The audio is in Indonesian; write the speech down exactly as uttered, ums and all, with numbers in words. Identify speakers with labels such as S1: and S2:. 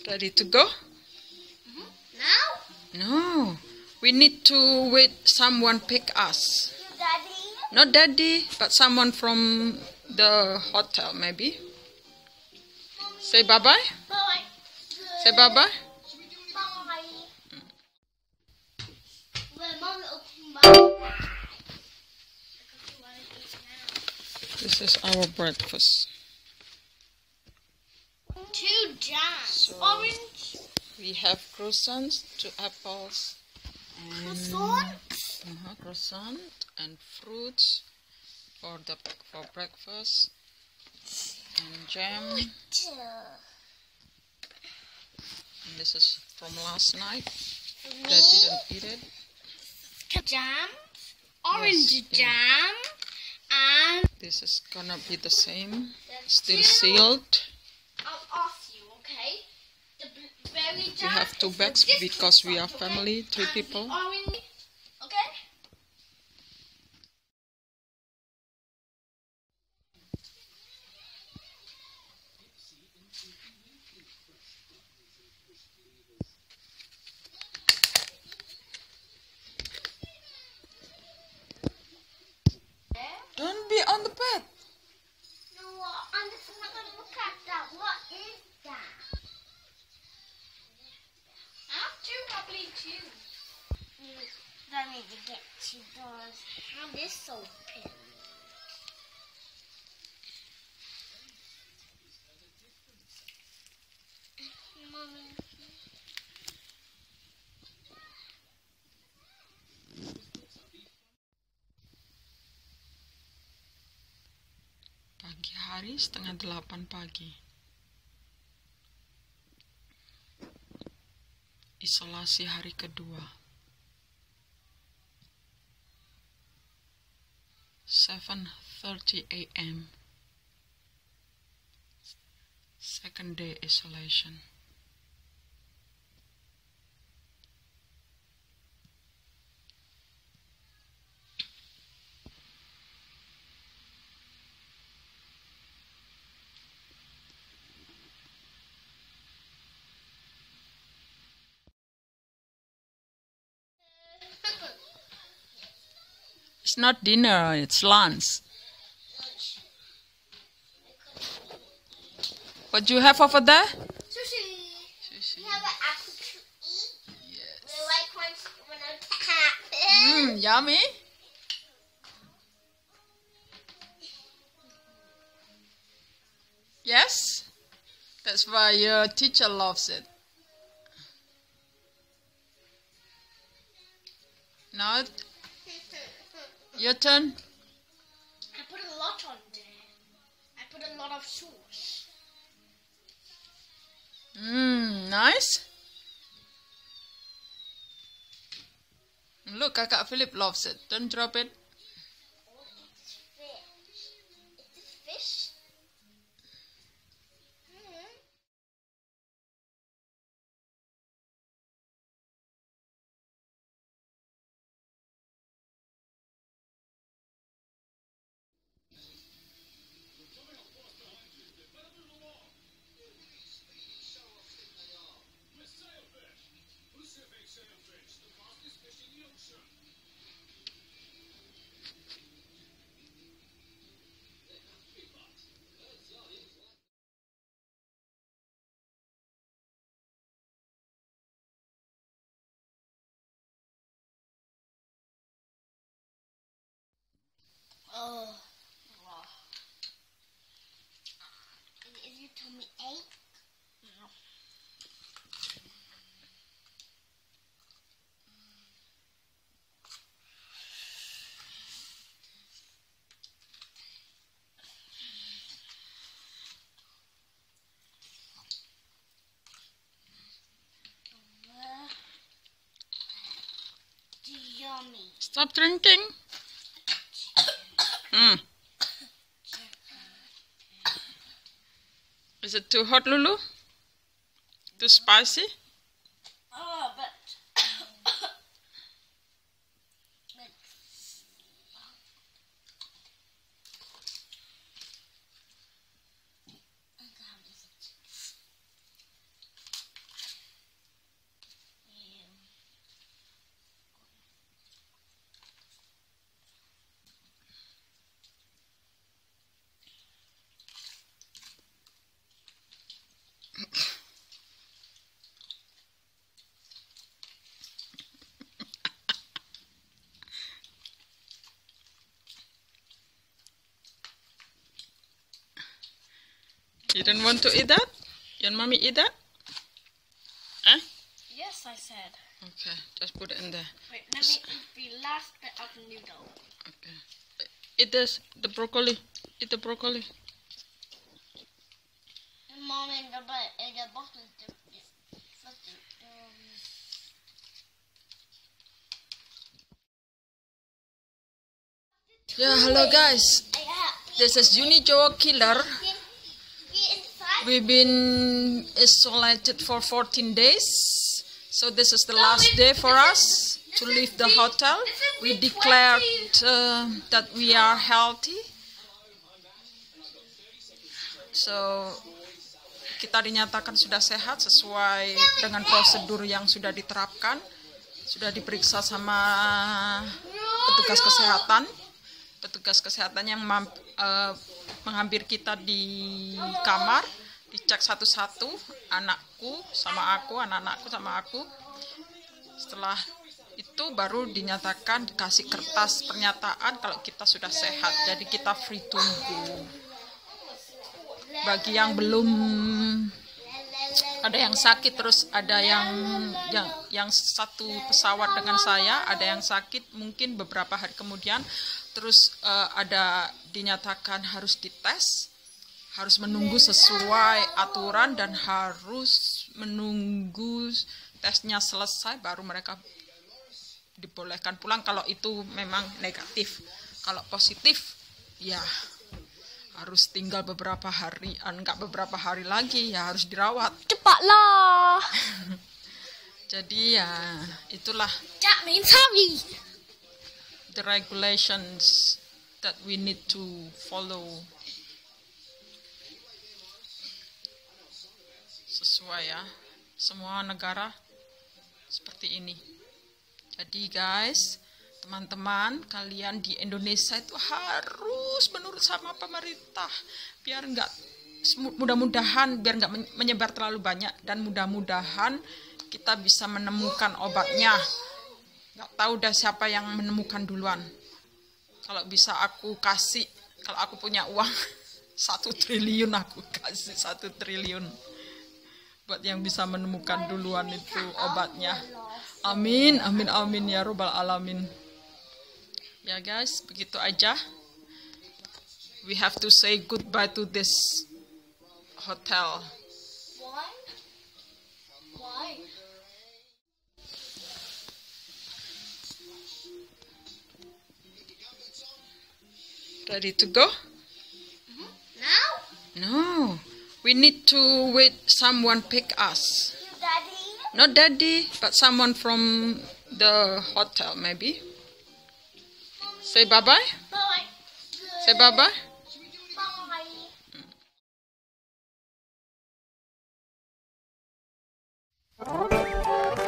S1: Ready to go?
S2: Mm-hmm. Now?
S1: No. We need to wait someone pick us.
S2: Daddy?
S1: Not daddy, but someone from the hotel maybe.
S2: Mommy.
S1: Say bye-bye.
S2: Bye.
S1: Say bye-bye.
S2: Bye. Well, Mommy, open my bag.
S1: This is our breakfast.
S2: Two jams.
S1: So,
S2: Orange.
S1: We have croissants, two apples, and
S2: Croissant.
S1: uh-huh, croissant and fruits for the for breakfast, and jam. And this is from last night. That didn't eat it.
S2: Jam. Orange
S1: Yes, yeah.
S2: jam. And
S1: This is gonna be the same.
S2: the
S1: Still
S2: two-
S1: sealed.
S2: I'll ask you, okay? The berry
S1: We
S2: jam.
S1: have two
S2: is
S1: bags
S2: for this
S1: because we are
S2: croissant,
S1: family,
S2: okay?
S1: three
S2: And the
S1: people.
S2: orange, okay?
S1: Don't be on the bed.
S2: No, I'm just not gonna look at that. What is that? I have two probably too. Don't need to get two doors. How this open? Mommy.
S1: Pagi hari setengah delapan pagi. Isolasi hari kedua. seven thirty a m Second day isolation. It's not dinner, it's lunch. What do you have over there?
S2: Sushi.
S1: Sushi.
S2: We have an apple to eat.
S1: Yes.
S2: We like ones when I tap it.
S1: Mmm, yummy. Yes? That's why your teacher loves it. Now, your turn.
S2: I put a lot on there. I put a lot of sauce.
S1: Mmm, nice. Look, Kakak Philip loves it. Don't drop it.
S2: Oh, it's fish. Is this fish? Hmm. Oh. Wow. Is, is your tummy ache? No. Uh, yummy.
S1: Stop drinking. Mm. Is it too hot, Lulu? Too spicy?
S2: Oh, but
S1: You don't want to eat that? You want mommy eat that? Huh?
S2: Yes, I said.
S1: Okay, just put it in there.
S2: Wait, let me eat the last bit of the noodle.
S1: Okay. Eat this, the broccoli. Eat the broccoli.
S2: Mom, in the butt, in the bottom.
S1: Yeah, hello guys. This is Unijowo Killer. We've been isolated for fourteen days. So this is the last day for us to leave the hotel. We declared uh, that we are healthy. So kita dinyatakan sudah sehat sesuai dengan prosedur yang sudah diterapkan. Sudah diperiksa sama petugas kesehatan. Petugas kesehatan yang uh, menghampiri kita di kamar, dicek satu-satu, anakku sama aku, anak-anakku sama aku. Setelah itu baru dinyatakan, dikasih kertas pernyataan kalau kita sudah sehat. Jadi kita free tunggu. Bagi yang belum, ada yang sakit, terus ada yang yang yang satu pesawat dengan saya, ada yang sakit mungkin beberapa hari kemudian. Terus uh, ada dinyatakan harus dites, harus menunggu sesuai aturan dan harus menunggu tesnya selesai baru mereka dibolehkan pulang kalau itu memang negatif. Kalau positif ya harus tinggal beberapa hari, enggak beberapa hari lagi ya harus dirawat.
S2: Cepatlah.
S1: Jadi ya itulah.
S2: That means hurry.
S1: The regulations that we need to follow sesuai ya, semua negara seperti ini. Jadi guys, teman-teman kalian di Indonesia itu harus menurut sama pemerintah biar enggak, mudah-mudahan biar enggak menyebar terlalu banyak dan mudah-mudahan kita bisa menemukan obatnya. Nggak tahu dah siapa yang menemukan duluan. Kalau bisa aku kasih, kalau aku punya uang satu triliun aku kasih satu triliun buat yang bisa menemukan duluan itu obatnya. Amin, amin, amin ya robbal alamin. Ya guys, begitu aja. We have to say goodbye to this hotel.
S2: Why? Why?
S1: Ready to go?
S2: Mm-hmm. Now?
S1: No. We need to wait someone pick us.
S2: Daddy?
S1: Not daddy, but someone from the hotel maybe. Say bye-bye.
S2: Bye.
S1: Say bye-bye.
S2: Bye.